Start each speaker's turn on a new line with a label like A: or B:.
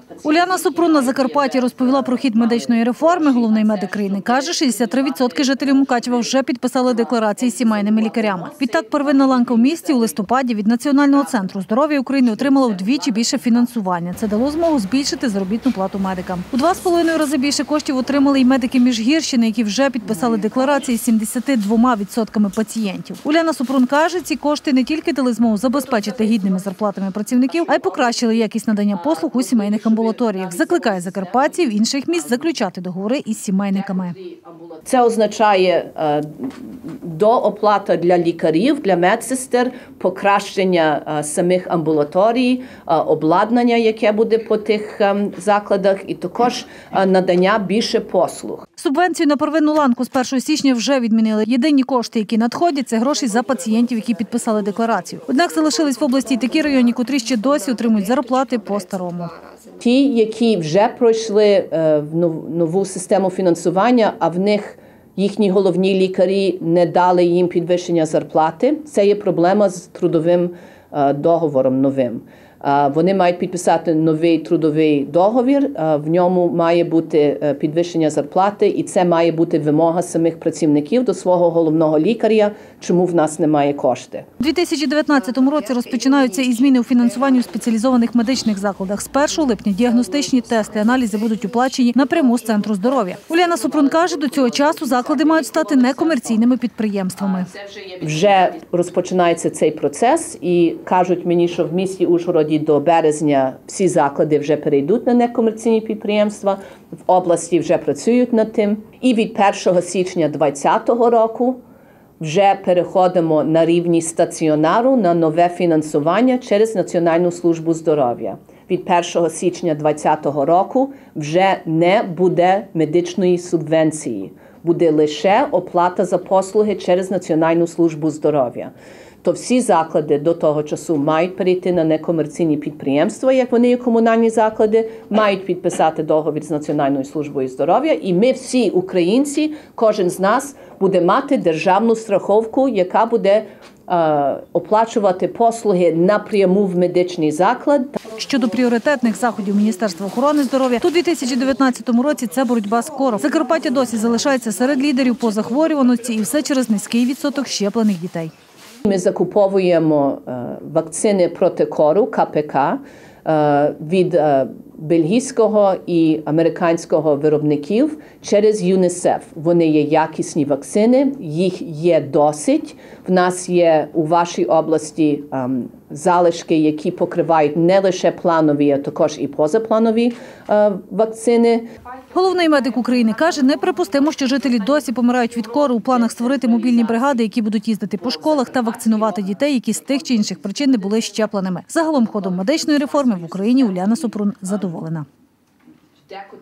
A: Уляна Супрун на Закарпатті розповіла про хід медичної реформи. Головний медик країни каже, 63% жителів Мукачева вже підписали декларації з сімейними лікарями. Відтак, первинна ланка в місті у листопаді від Національного центру здоров'я України отримала вдвічі більше фінансування. Це дало змогу збільшити заробітну плату медикам. У 2,5 рази більше коштів отримали й медики Міжгірщини, які вже підписали декларації з 72% пацієнтів. Уляна Супрун каже, ці кошти не тільки дали змогу забезпечити гідними зарплатами працівників, а й покращили якість надання послуг у сімейних амбулаторіях. Закликає закарпатців інших міст заключати договори із сімейниками.
B: Це означає дооплата для лікарів, для медсестер, покращення самих амбулаторій, обладнання, яке буде по тих закладах, і також надання більше послуг.
A: Субвенцію на первинну ланку з 1 січня вже відмінили. Єдині кошти, які надходять, це гроші за пацієнтів, які підписали декларацію. Однак залишились в області такі райони, котрі ще досі отримують зарплати по-старому.
B: Ті, які вже пройшли в нову систему фінансування, а в них їхні головні лікарі не дали їм підвищення зарплати, це є проблема з трудовим договором новим. Вони мають підписати новий трудовий договір, в ньому має бути підвищення зарплати, і це має бути вимога самих працівників до свого головного лікаря, чому в нас немає коштів.
A: У 2019 році розпочинаються і зміни у фінансуванні у спеціалізованих медичних закладах. З 1 липня діагностичні тести, аналізи будуть оплачені напряму з Центру здоров'я. Уляна Супрун каже, до цього часу заклади мають стати некомерційними підприємствами.
B: Вже розпочинається цей процес і кажуть мені, що в місті Ужгороді до березня всі заклади вже перейдуть на некомерційні підприємства, в області вже працюють над тим. І від 1 січня 2020 року вже переходимо на рівні стаціонару на нове фінансування через Національну службу здоров'я. Від 1 січня 2020 року вже не буде медичної субвенції, буде лише оплата за послуги через Національну службу здоров'я. То всі заклади до того часу мають перейти на некомерційні підприємства, як вони є комунальні заклади, мають підписати договір з Національною службою здоров'я, і ми всі українці, кожен з нас буде мати державну страховку, яка буде оплачувати послуги напряму в медичний заклад.
A: Щодо пріоритетних заходів Міністерства охорони здоров'я, то у 2019 році це боротьба з кором. Закарпаття досі залишається серед лідерів по захворюваності, і все через низький відсоток щеплених дітей.
B: Ми закуповуємо вакцини проти кору, КПК, від бельгійського і американського виробників через ЮНІСЕФ. Вони є якісні вакцини, їх є досить. В нас є у вашій області залишки, які покривають не лише планові, а також і позапланові вакцини.
A: Головний медик України каже, неприпустимо, що жителі досі помирають від кору. У планах створити мобільні бригади, які будуть їздити по школах та вакцинувати дітей, які з тих чи інших причин не були щепленими. Загалом ходом медичної реформи в Україні Уляна Супрун задоволена.